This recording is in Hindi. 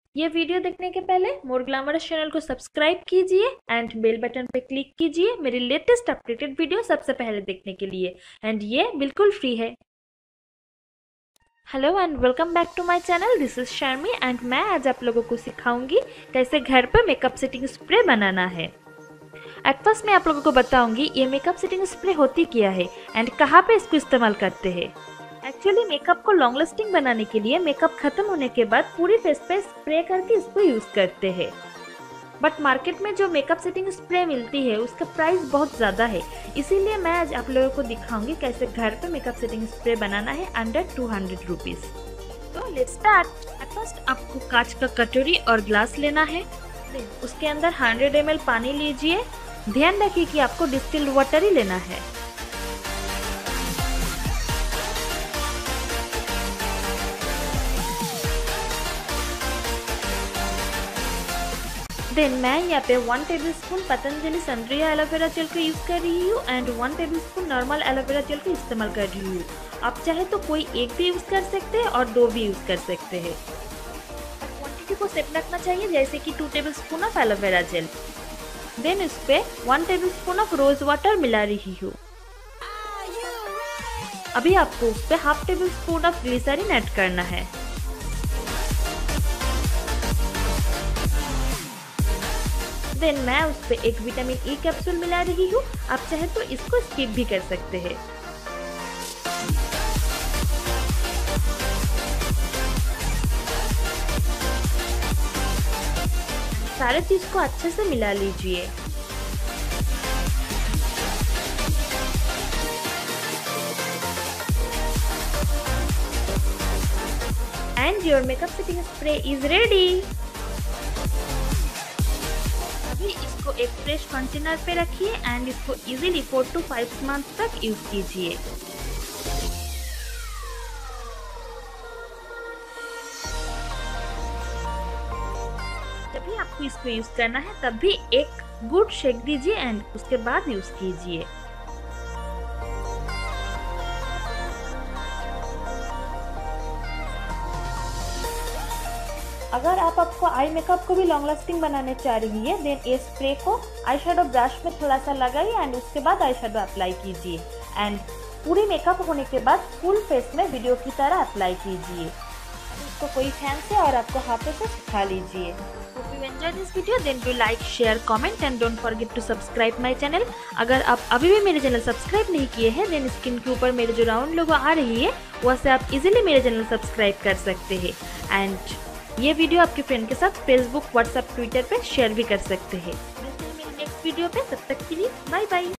ये वीडियो देखने के पहले मोर ग्लैमरस चैनल को सब्सक्राइब कीजिए एंड बेल बटन पे क्लिक कीजिए मेरी लेटेस्ट अपडेटेड वीडियो सबसे पहले देखने के लिए। एंड ये बिल्कुल फ्री है। Hello and welcome back to my channel. This is Sharmi and मैं आज आप लोगों को सिखाऊंगी कैसे घर पर मेकअप सेटिंग स्प्रे बनाना है। एट फर्स्ट मैं आप लोगों को बताऊंगी ये मेकअप सेटिंग स्प्रे होती क्या है एंड कहाँ पे इसको इस्तेमाल करते हैं। एक्चुअली मेकअप को लॉन्ग लास्टिंग बनाने के लिए मेकअप खत्म होने के बाद पूरी फेस पे स्प्रे करके इसको यूज करते हैं। बट मार्केट में जो मेकअप सेटिंग स्प्रे मिलती है उसका प्राइस बहुत ज़्यादा है, इसीलिए मैं आज आप लोगों को दिखाऊंगी कैसे घर पे मेकअप सेटिंग स्प्रे बनाना है अंडर 200 रुपीज़। तो लेट्स स्टार्ट। एट फर्स्ट आपको कांच का कटोरी और ग्लास लेना है। उसके अंदर 100 ml पानी लीजिए। ध्यान रखिए कि आपको डिस्टिल्ड वाटर ही लेना है। देन मैं यहाँ पे 1 टेबलस्पून पतंजलि सनरिया एलोवेरा जेल को यूज़ कर रही हूँ and 1 tablespoon normal aloe vera gel को इस्तेमाल कर रही हूँ। आप चाहे तो कोई एक भी यूज़ कर सकते हैं और 2 भी यूज़ कर सकते हैं। क्वांटिटी को सेम रखना चाहिए, जैसे कि 2 tablespoon of aloe vera gel. Then इस पे 1 टेबलस्पून ऑफ रोज वाटर मिला रही हूँ। अभी आपको उस पे half tablespoon of glycerine add करना है। देन मैं उस पे एक विटामिन ई कैप्सूल मिला रही हूँ। आप चाहे तो इसको स्किप भी कर सकते हैं। सारे चीज को अच्छे से मिला लीजिए। And your makeup setting spray is ready. अभी इसको एक फ्रेश कंटेनर पे रखिए एंड इसको इजीली 4 to 5 मंथ तक यूज कीजिए। जब भी आपको इसको यूज करना है तब भी एक गुड शेक दीजिए एंड उसके बाद यूज कीजिए। अगर आपको आई मेकअप को भी लॉन्ग लास्टिंग बनाने चाह रही है देन ये स्प्रे को आई शेडो ब्रश में थोड़ा सा लगाइए एंड उसके बाद आई शेडो अप्लाई कीजिए एंड पूरी मेकअप होने के बाद फुल फेस में वीडियो की तरह अप्लाई कीजिए। इसको कोई फैन से और आपको हाथों से सुखा लीजिए। Hope you enjoyed this video, then do like, share, comment and don't forget to subscribe my channel। अगर आप अभी भी मेरे चैनल सब्सक्राइब नहीं किए हैं देन स्क्रीन के ऊपर मेरे जो राउंड लोगो आ रही है वहाँ से आप इजीली मेरे चैनल सब्सक्राइब कर सकते हैं। एंड ये वीडियो आपके फ्रेंड के साथ फेसबुक, व्हाट्सएप, ट्विटर पे शेयर भी कर सकते हैं। मिलते हैं मेरी नेक्स्ट वीडियो पे, तब तक के लिए बाय बाय।